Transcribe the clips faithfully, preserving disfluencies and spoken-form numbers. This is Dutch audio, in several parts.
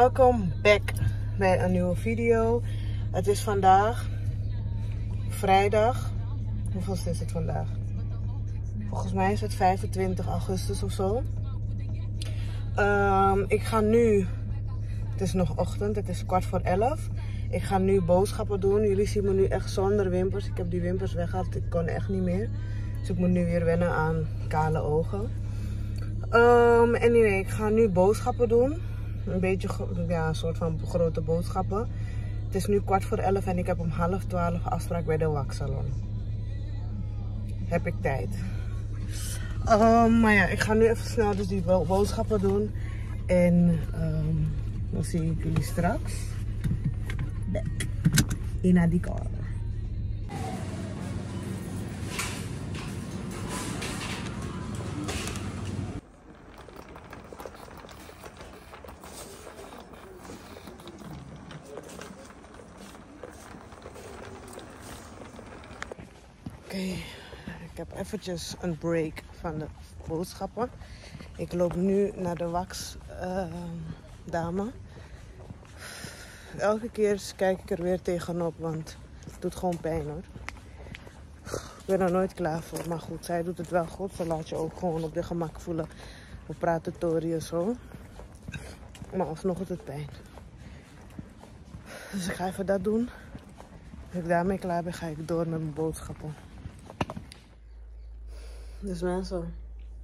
Welkom back bij een nieuwe video. Het is vandaag vrijdag. Hoeveel is het vandaag? Volgens mij is het vijfentwintig augustus of zo. Um, ik ga nu, het is nog ochtend, het is kwart voor elf. Ik ga nu boodschappen doen. Jullie zien me nu echt zonder wimpers. Ik heb die wimpers weggehaald, ik kon echt niet meer. Dus ik moet nu weer wennen aan kale ogen. Um, anyway, ik ga nu boodschappen doen. Een beetje, ja, een soort van grote boodschappen. Het is nu kwart voor elf en ik heb om half twaalf afspraak bij de waxsalon. Heb ik tijd. Um, maar ja, ik ga nu even snel dus die boodschappen doen. En um, dan zie ik jullie straks in die kamer. Oké, okay, ik heb eventjes een break van de boodschappen. Ik loop nu naar de wax uh, dame. Elke keer kijk ik er weer tegenop, want het doet gewoon pijn hoor. Ik ben er nooit klaar voor, maar goed, zij doet het wel goed. Ze laat je ook gewoon op de gemak voelen. We praten Tori en zo. Maar alsnog doet het pijn. Dus ik ga even dat doen. Als ik daarmee klaar ben, ga ik door met mijn boodschappen. Dus mensen,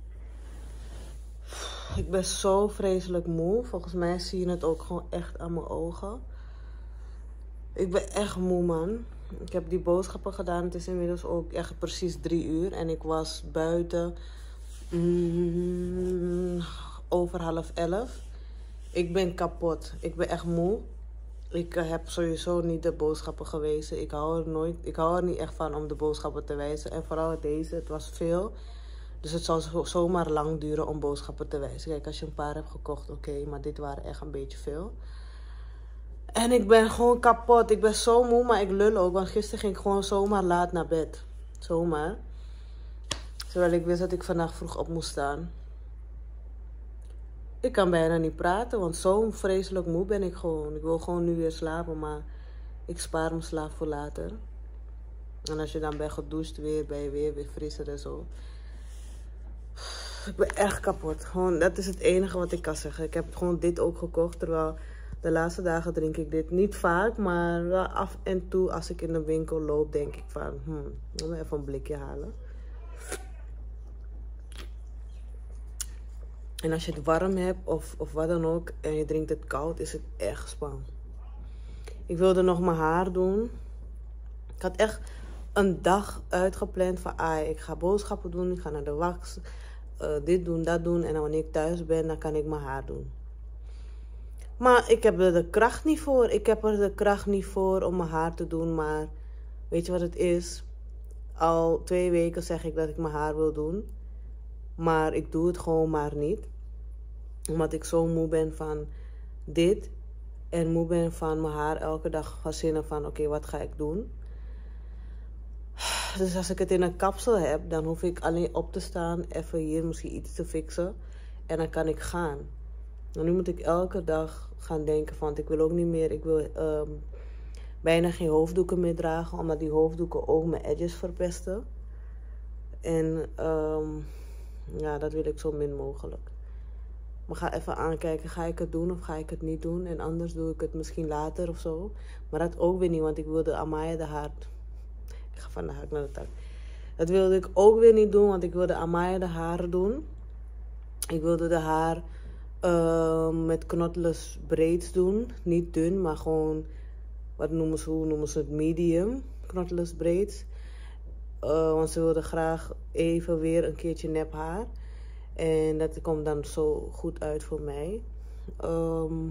ik ben zo vreselijk moe. Volgens mij zie je het ook gewoon echt aan mijn ogen. Ik ben echt moe, man. Ik heb die boodschappen gedaan. Het is inmiddels ook echt precies drie uur. En ik was buiten mm, over half elf. Ik ben kapot. Ik ben echt moe. Ik uh, heb sowieso niet de boodschappen gewezen. Ik hou, er nooit, ik hou er niet echt van om de boodschappen te wijzen. En vooral deze, het was veel. Dus het zal zo, zomaar lang duren om boodschappen te wijzen. Kijk, als je een paar hebt gekocht, oké. Okay, maar dit waren echt een beetje veel. En ik ben gewoon kapot. Ik ben zo moe, maar ik lul ook. Want gisteren ging ik gewoon zomaar laat naar bed. Zomaar. Terwijl ik wist dat ik vandaag vroeg op moest staan. Ik kan bijna niet praten, want zo vreselijk moe ben ik gewoon. Ik wil gewoon nu weer slapen, maar ik spaar mijn slaap voor later. En als je dan bent gedoucht weer, ben je weer, weer frisser en zo. Ik ben echt kapot. Gewoon, dat is het enige wat ik kan zeggen. Ik heb gewoon dit ook gekocht, terwijl de laatste dagen drink ik dit niet vaak. Maar wel af en toe, als ik in de winkel loop, denk ik van, hmm, laat me even een blikje halen. En als je het warm hebt of, of wat dan ook en je drinkt het koud, is het echt spannend. Ik wilde nog mijn haar doen. Ik had echt een dag uitgepland van, ah, ik ga boodschappen doen, ik ga naar de wax, uh, dit doen, dat doen. En dan wanneer ik thuis ben, dan kan ik mijn haar doen. Maar ik heb er de kracht niet voor. Ik heb er de kracht niet voor om mijn haar te doen, maar weet je wat het is? Al twee weken zeg ik dat ik mijn haar wil doen. Maar ik doe het gewoon maar niet. Omdat ik zo moe ben van dit. En moe ben van mijn haar elke dag gaan zinnen van, oké, okay, wat ga ik doen? Dus als ik het in een kapsel heb, dan hoef ik alleen op te staan. Even hier misschien iets te fixen. En dan kan ik gaan. En nu moet ik elke dag gaan denken van, ik wil ook niet meer. Ik wil um, bijna geen hoofddoeken meer dragen. Omdat die hoofddoeken ook mijn edges verpesten. En um, ja, dat wil ik zo min mogelijk. Maar ga even aankijken, ga ik het doen of ga ik het niet doen? En anders doe ik het misschien later of zo. Maar dat ook weer niet, want ik wilde Amaya de haar... Ik ga van de haak naar de tak. Dat wilde ik ook weer niet doen, want ik wilde Amaya de haren doen. Ik wilde de haar uh, met knotless braids doen. Niet dun, maar gewoon... Wat noemen ze, hoe noemen ze het? Medium knotless braids. Uh, want ze wilde graag even weer een keertje nep haar. En dat komt dan zo goed uit voor mij. Um,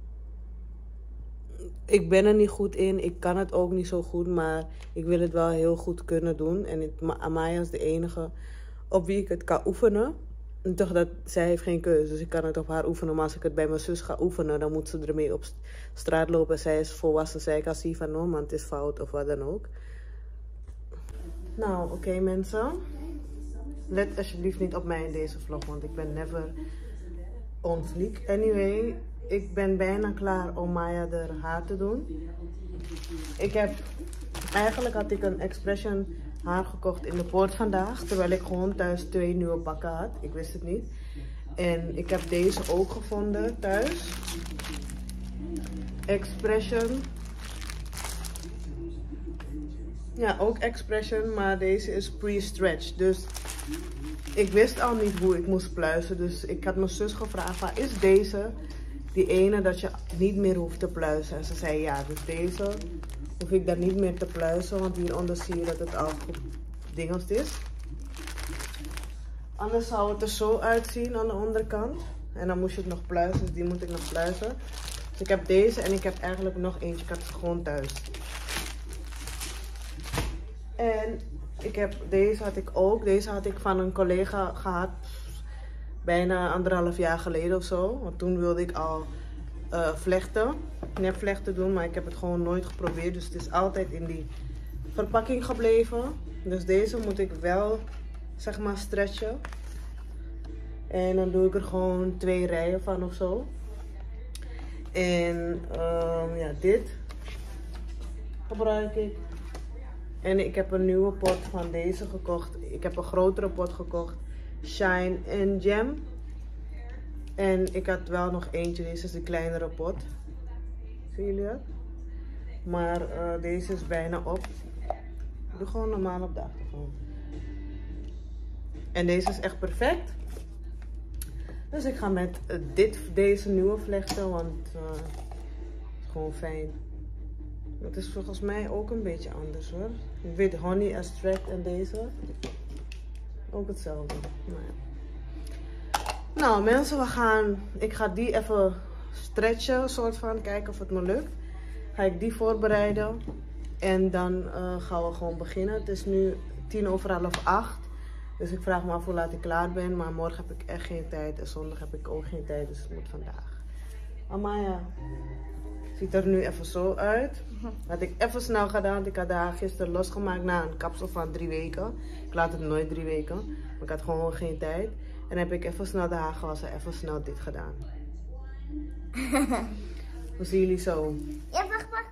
ik ben er niet goed in. Ik kan het ook niet zo goed. Maar ik wil het wel heel goed kunnen doen. En het, Amaya is de enige op wie ik het kan oefenen. En toch dat zij heeft geen keuze. Dus ik kan het op haar oefenen. Maar als ik het bij mijn zus ga oefenen, dan moet ze ermee op straat lopen. Zij is volwassen. Zij kan zien van, oh man, het is fout of wat dan ook. Nou, oké okay, mensen. Let alsjeblieft niet op mij in deze vlog, want ik ben never on fleek. Anyway, ik ben bijna klaar om Maya haar haar te doen. Ik heb, eigenlijk had ik een Expression haar gekocht in de poort vandaag. Terwijl ik gewoon thuis twee nieuwe pakken had. Ik wist het niet. En ik heb deze ook gevonden thuis. Expression. Ja, ook Expression, maar deze is pre-stretch. Dus ik wist al niet hoe ik moest pluizen. Dus ik had mijn zus gevraagd, maar is deze die ene dat je niet meer hoeft te pluizen? En ze zei ja, dus deze hoef ik dan niet meer te pluizen. Want hieronder zie je dat het al goed dingest is. Anders zou het er zo uitzien aan de onderkant. En dan moest je het nog pluizen, dus die moet ik nog pluizen. Dus ik heb deze en ik heb eigenlijk nog eentje. Ik had ze gewoon thuis. En ik heb, deze had ik ook. Deze had ik van een collega gehad. Bijna anderhalf jaar geleden of zo. Want toen wilde ik al uh, vlechten. Nepvlechten doen. Maar ik heb het gewoon nooit geprobeerd. Dus het is altijd in die verpakking gebleven. Dus deze moet ik wel, zeg maar, stretchen. En dan doe ik er gewoon twee rijen van of zo. En um, ja, dit gebruik ik. En ik heb een nieuwe pot van deze gekocht. Ik heb een grotere pot gekocht. Shine en Gem. En ik had wel nog eentje. Deze is de kleinere pot. Zien jullie dat? Maar uh, deze is bijna op. Ik doe gewoon normaal op de achtergrond. En deze is echt perfect. Dus ik ga met uh, dit, deze nieuwe vlechten. Want uh, het is gewoon fijn. Het is volgens mij ook een beetje anders hoor. Ik weet Honey Extract en deze. Ook hetzelfde. Nou, ja. Nou mensen, we gaan. Ik ga die even stretchen, soort van. Kijken of het me lukt. Ga ik die voorbereiden. En dan uh, gaan we gewoon beginnen. Het is nu tien over half acht. Dus ik vraag me af hoe laat ik klaar ben. Maar morgen heb ik echt geen tijd. En zondag heb ik ook geen tijd. Dus het moet vandaag. Amaya. Ziet er nu even zo uit. Had ik even snel gedaan, want ik had haar gisteren losgemaakt na een kapsel van drie weken. Ik laat het nooit drie weken, maar ik had gewoon geen tijd. En heb ik even snel de haar gewassen, even snel dit gedaan. Hoe zien jullie zo? Ja, wacht, wacht.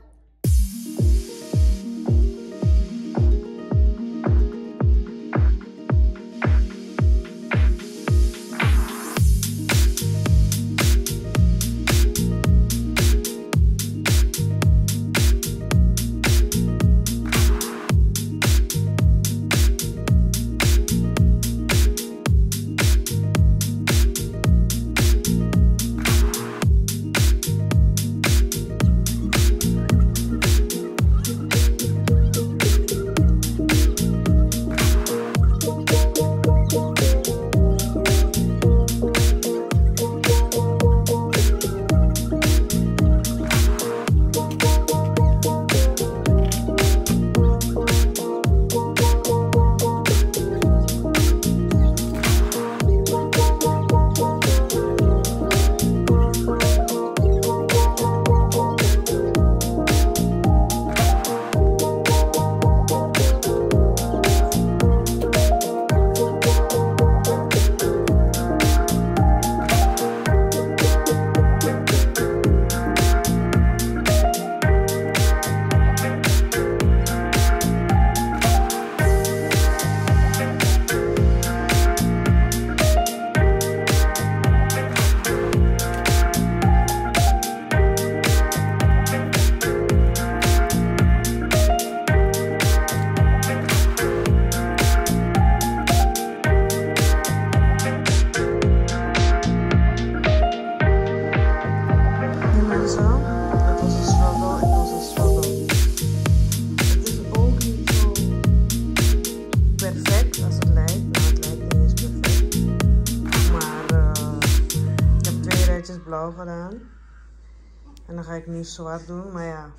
blauw gedaan. En dan ga ik nu zwart doen, maar ja.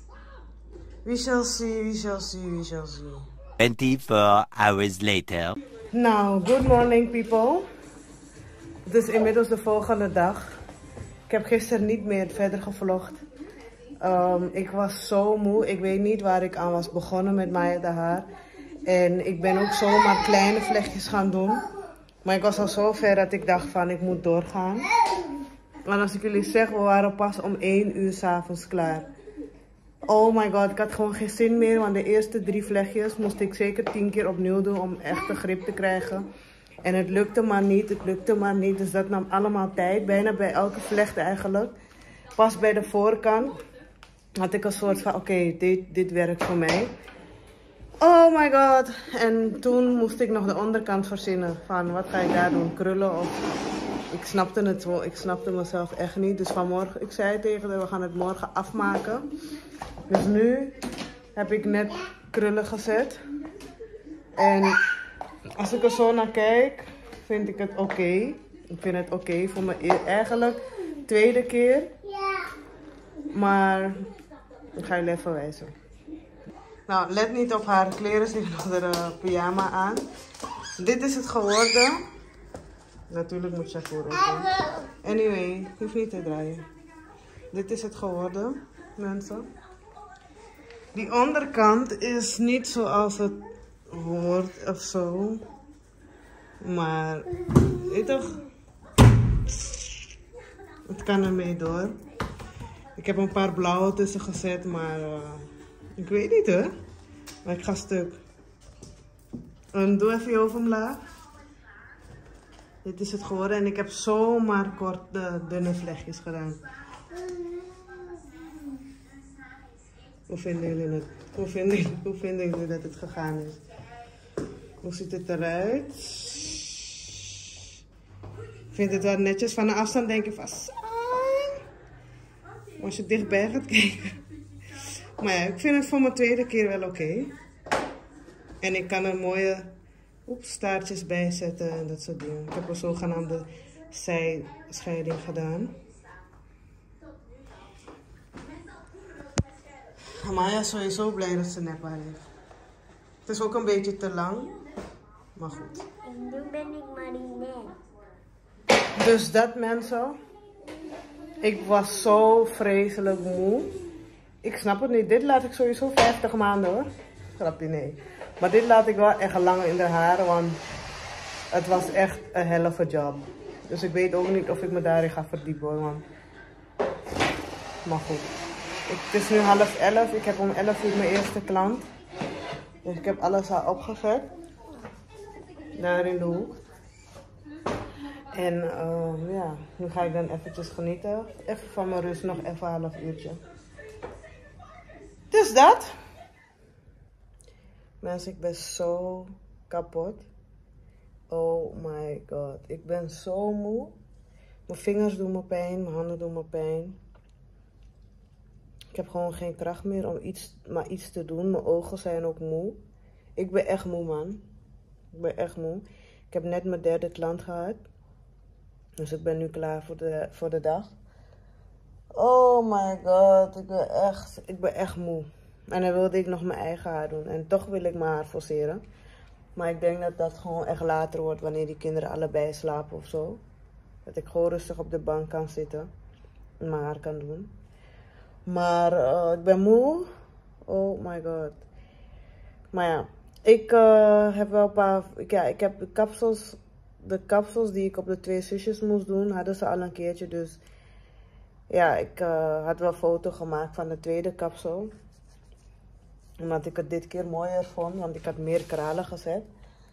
We shall see, we shall see, we shall see. twenty-four hours later. Nou, good morning people. Het is inmiddels de volgende dag. Ik heb gisteren niet meer verder gevlogd. Um, ik was zo moe. Ik weet niet waar ik aan was begonnen met Maya de haar. En ik ben ook zomaar kleine vlechtjes gaan doen. Maar ik was al zo ver dat ik dacht van ik moet doorgaan. En als ik jullie zeg, we waren pas om één uur 's avonds klaar. Oh my god, ik had gewoon geen zin meer, want de eerste drie vlechtjes moest ik zeker tien keer opnieuw doen om echt de grip te krijgen. En het lukte maar niet, het lukte maar niet, dus dat nam allemaal tijd, bijna bij elke vlecht eigenlijk. Pas bij de voorkant had ik een soort van, oké, okay, dit, dit werkt voor mij. Oh my god, en toen moest ik nog de onderkant verzinnen van, wat ga ik daar doen, krullen of... Ik snapte het wel, ik snapte mezelf echt niet, dus vanmorgen, ik zei tegen haar, we gaan het morgen afmaken. Dus nu heb ik net krullen gezet. En als ik er zo naar kijk, vind ik het oké. Okay. Ik vind het oké okay voor me eigenlijk tweede keer. Maar ik ga jullie even wijzen. Nou, let niet op haar kleren, ze heeft nog de uh, pyjama aan. Dit is het geworden. Natuurlijk moet je voor ook. Anyway, je hoeft niet te draaien. Dit is het geworden, mensen. Die onderkant is niet zoals het hoort of zo. Maar, weet toch? Het kan ermee door. Ik heb een paar blauwe tussen gezet, maar uh, ik weet niet hoor. Maar ik ga stuk. En doe even je hoofd omlaag. Dit is het geworden en ik heb zomaar kort de dunne vlechtjes gedaan. Hoe vinden jullie het? Hoe vinden, hoe vinden jullie dat het gegaan is? Hoe ziet het eruit? Ik vind het wel netjes. Van de afstand denk je van... Als je dichtbij gaat kijken. Maar ja, ik vind het voor mijn tweede keer wel oké. Okay. En ik kan er mooie oeps, staartjes bij zetten en dat soort dingen. Ik heb een zogenaamde zijscheiding gedaan. Amaya is sowieso blij dat ze nephaar heeft. Het is ook een beetje te lang. Maar goed. En nu ben ik Marinette. Dus dat mensen. Ik was zo vreselijk moe. Ik snap het niet. Dit laat ik sowieso vijftig maanden hoor. Grapje, nee. Maar dit laat ik wel echt lang in de haren, want het was echt een hell of a job. Dus ik weet ook niet of ik me daarin ga verdiepen hoor, man. Maar goed. Ik, het is nu half elf. Ik heb om elf uur mijn eerste klant. Dus ik heb alles al opgezet. Daar in de hoek. En uh, ja, nu ga ik dan eventjes genieten. Even van mijn rust, nog even een half uurtje. Dus dat. Mensen, ik ben zo kapot. Oh my god. Ik ben zo moe. Mijn vingers doen me pijn, mijn handen doen me pijn. Ik heb gewoon geen kracht meer om iets, maar iets te doen. Mijn ogen zijn ook moe. Ik ben echt moe, man. Ik ben echt moe. Ik heb net mijn derde klant gehad. Dus ik ben nu klaar voor de, voor de dag. Oh my god. Ik ben echt, ik ben echt moe. En dan wilde ik nog mijn eigen haar doen. En toch wil ik mijn haar forceren. Maar ik denk dat dat gewoon echt later wordt wanneer die kinderen allebei slapen of zo. Dat ik gewoon rustig op de bank kan zitten. En mijn haar kan doen. Maar uh, ik ben moe. Oh my god. Maar ja. Ik uh, heb wel een paar... Ik, ja, ik heb de kapsels... De kapsels die ik op de twee zusjes moest doen, hadden ze al een keertje. Dus ja, ik uh, had wel een foto gemaakt van de tweede kapsel. Omdat ik het dit keer mooier vond, want ik had meer kralen gezet.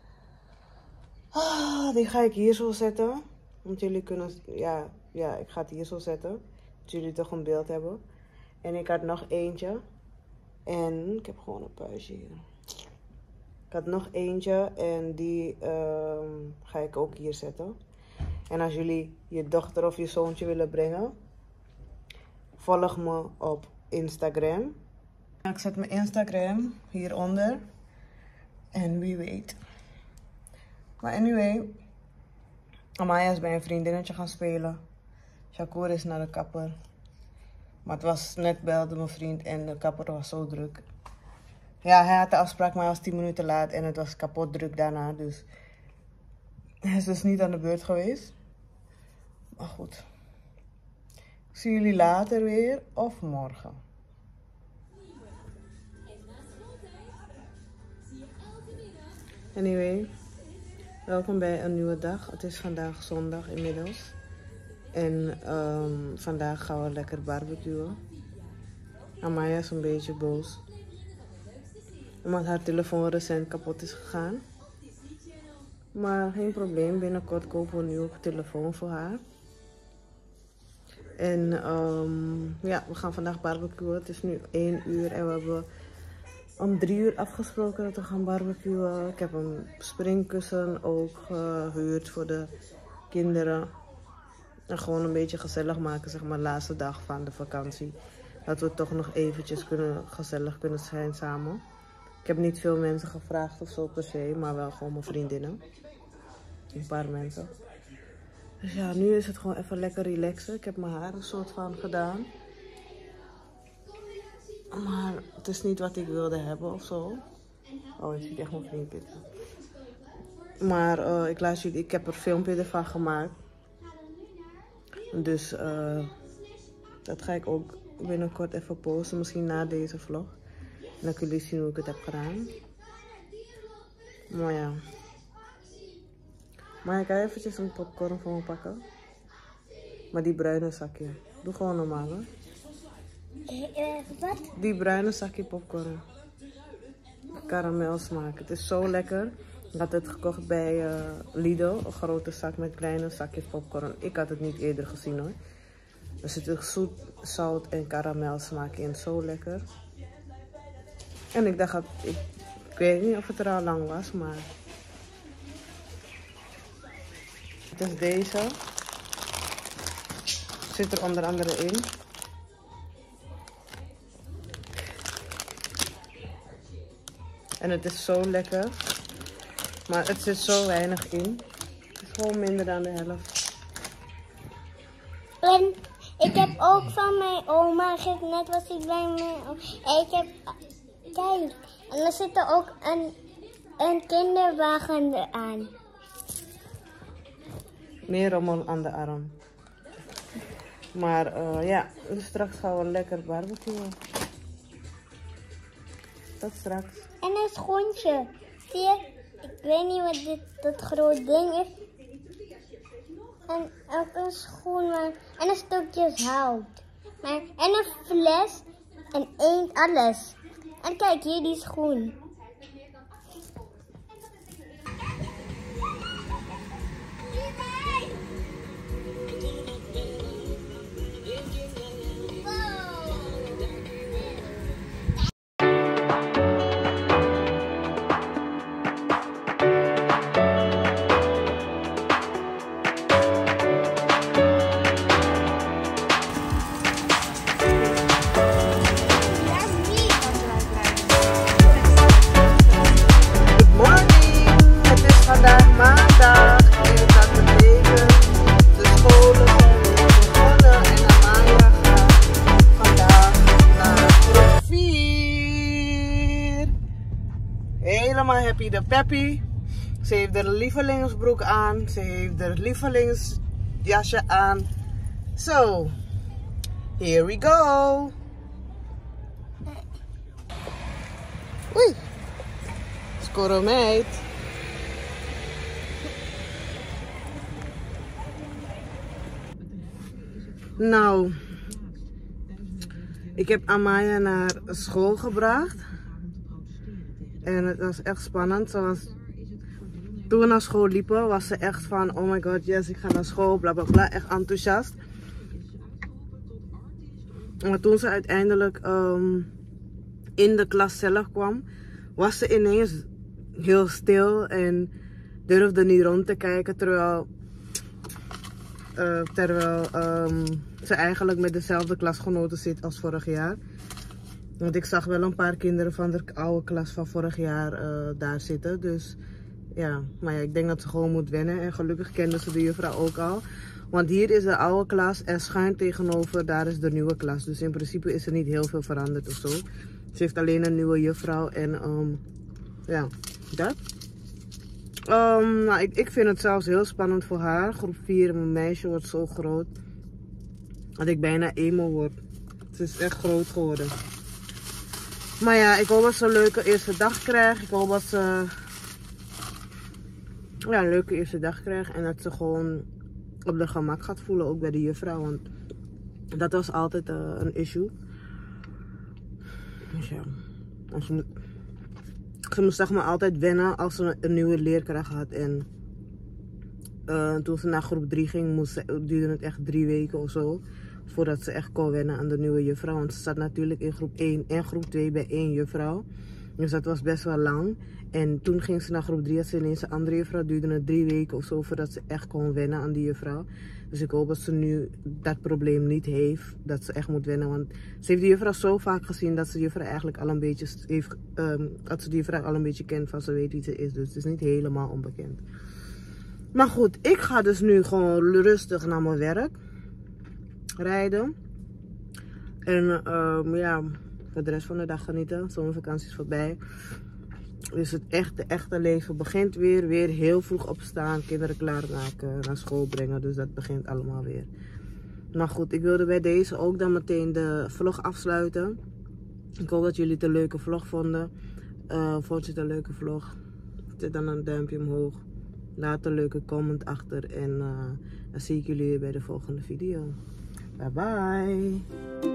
Ah, die ga ik hier zo zetten. Want jullie kunnen... Ja, ja, ik ga het hier zo zetten. Dat jullie toch een beeld hebben. En ik had nog eentje. En ik heb gewoon een puistje hier. Ik had nog eentje en die uh, ga ik ook hier zetten. En als jullie je dochter of je zoontje willen brengen, volg me op Instagram. Ik zet mijn Instagram hieronder. En wie weet. Maar anyway, Amaya is bij een vriendinnetje gaan spelen. Shakur is naar de kapper. Maar het was net belde mijn vriend en de kapper was zo druk. Ja, hij had de afspraak, maar hij was tien minuten laat en het was kapot druk daarna. Dus hij is dus niet aan de beurt geweest. Maar goed. Ik zie jullie later weer of morgen. Anyway, welkom bij een nieuwe dag. Het is vandaag zondag inmiddels. En um, vandaag gaan we lekker barbecuen. Amaya is een beetje boos. Omdat haar telefoon recent kapot is gegaan. Maar geen probleem, binnenkort kopen we een nieuwe telefoon voor haar. En um, ja, we gaan vandaag barbecuen. Het is nu één uur en we hebben om drie uur afgesproken dat we gaan barbecuen. Ik heb een springkussen ook gehuurd voor de kinderen. En gewoon een beetje gezellig maken, zeg maar, de laatste dag van de vakantie. Dat we toch nog eventjes kunnen, gezellig kunnen zijn samen. Ik heb niet veel mensen gevraagd of zo per se, maar wel gewoon mijn vriendinnen. Een paar mensen. Dus ja, nu is het gewoon even lekker relaxen. Ik heb mijn haar een soort van gedaan. Maar het is niet wat ik wilde hebben of zo. Oh, je ziet echt mijn vriend pitten. Maar uh, ik laat jullie, ik heb er een filmpje ervan gemaakt. Dus uh, dat ga ik ook binnenkort even posten. Misschien na deze vlog. En dan kunnen jullie zien hoe ik het heb gedaan. Maar ja. Maar ik ga eventjes een popcorn voor me pakken. Maar die bruine zakje. Doe gewoon normaal, hè. Uh, wat? Die bruine zakje popcorn. Karamelsmaak. Het is zo lekker. Ik had het gekocht bij uh, Lidl. Een grote zak met kleine zakjes popcorn. Ik had het niet eerder gezien, hoor. Er zit een zoet, zout en karamelsmaak in. Zo lekker. En ik dacht, dat, ik, ik weet niet of het er al lang was, maar... Het is deze. Zit er onder andere in. En het is zo lekker. Maar het zit zo weinig in. Het is gewoon minder dan de helft. En ik heb ook van mijn oma, net was ik bij mijn oma. En ik heb, kijk, en er zit er ook een, een kinderwagen aan. Meer rommel aan de arm. Maar uh, ja, dus straks gaan we lekker barbecuen. Tot straks. En een schoentje. Zie je? Ik weet niet wat dit dat groot ding is. En ook een schoen. Maar, en een stukje hout. Maar, en een fles. En één alles. En kijk hier die schoen. Happy de Peppy. Ze heeft haar lievelingsbroek aan. Ze heeft haar lievelingsjasje aan. So, here we go. Oei. Score meid. Nou, ik heb Amaya naar school gebracht. En het was echt spannend. Zoals toen we naar school liepen, was ze echt van: oh my god, yes, ik ga naar school, bla bla bla. Echt enthousiast. Maar toen ze uiteindelijk um, in de klas zelf kwam, was ze ineens heel stil en durfde niet rond te kijken. Terwijl, uh, terwijl um, ze eigenlijk met dezelfde klasgenoten zit als vorig jaar. Want ik zag wel een paar kinderen van de oude klas van vorig jaar uh, daar zitten. Dus ja, maar ja, ik denk dat ze gewoon moet wennen. En gelukkig kende ze de juffrouw ook al. Want hier is de oude klas en schuin tegenover, daar is de nieuwe klas. Dus in principe is er niet heel veel veranderd of zo. Ze heeft alleen een nieuwe juffrouw en um, ja, dat. Um, nou, ik, ik vind het zelfs heel spannend voor haar. Groep vier, mijn meisje wordt zo groot dat ik bijna emo word. Ze is echt groot geworden. Maar ja, ik hoop dat ze een leuke eerste dag krijgt. Ik hoop dat ze ja, een leuke eerste dag krijgt. En dat ze gewoon op de gemak gaat voelen, ook bij de juffrouw. Want dat was altijd uh, een issue. Dus ja, ze moest, ze moest zeg maar altijd wennen als ze een nieuwe leerkracht had. En uh, toen ze naar groep drie ging, moest ze, duurde het echt drie weken of zo. Voordat ze echt kon wennen aan de nieuwe juffrouw. Want ze zat natuurlijk in groep één en groep twee bij één juffrouw. Dus dat was best wel lang. En toen ging ze naar groep drie, had ze ineens een andere juffrouw. Duurde het drie weken of zo voordat ze echt kon wennen aan die juffrouw. Dus ik hoop dat ze nu dat probleem niet heeft. Dat ze echt moet wennen. Want ze heeft die juffrouw zo vaak gezien dat ze die juffrouw eigenlijk al een beetje heeft. Um, dat ze die juffrouw al een beetje kent van ze weet wie ze is. Dus het is niet helemaal onbekend. Maar goed, ik ga dus nu gewoon rustig naar mijn werk rijden. En um, ja, voor de rest van de dag genieten. Zomervakantie is voorbij. Dus het echte, echte leven begint weer. Weer heel vroeg opstaan, kinderen klaarmaken, naar school brengen. Dus dat begint allemaal weer. Maar goed, ik wilde bij deze ook dan meteen de vlog afsluiten. Ik hoop dat jullie het een leuke vlog vonden. Uh, vond je het een leuke vlog? Zet dan een duimpje omhoog. Laat een leuke comment achter. En uh, dan zie ik jullie weer bij de volgende video. Bye bye.